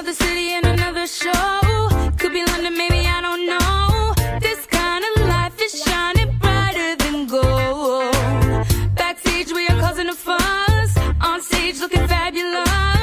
another city and another show. Could be London, maybe, I don't know. This kind of life is shining brighter than gold. Backstage we are causing a fuss, on stage looking fabulous.